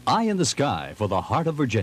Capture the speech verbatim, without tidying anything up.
Eye in the sky for the heart of Virginia.